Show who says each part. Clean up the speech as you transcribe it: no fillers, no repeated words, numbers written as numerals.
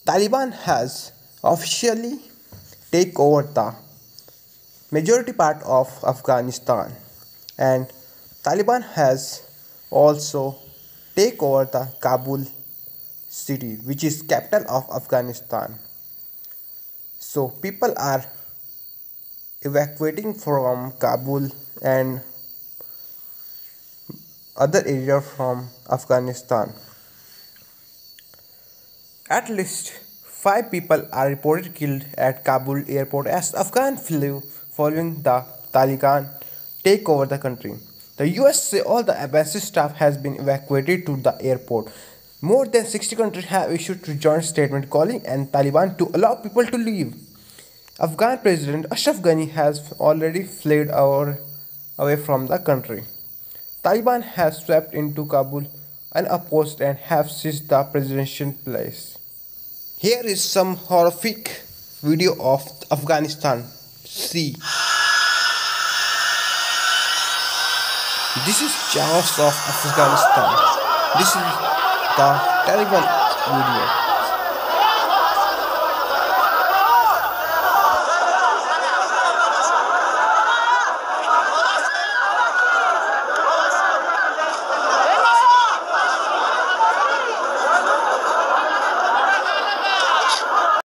Speaker 1: Taliban has officially taken over the majority part of Afghanistan, and Taliban has also taken over the Kabul city, which is capital of Afghanistan. So people are evacuating from Kabul and other areas from Afghanistan. At least 5 people are reported killed at Kabul airport as Afghans flew following the Taliban take over the country. The US say all the embassy staff has been evacuated to the airport. More than 60 countries have issued joint statement calling on Taliban to allow people to leave. Afghan President Ashraf Ghani has already fled away from the country. Taliban has swept into Kabul unopposed and have seized the presidential palace. Here is some horrific video of Afghanistan. See. This is chaos of Afghanistan. This is the terrible video.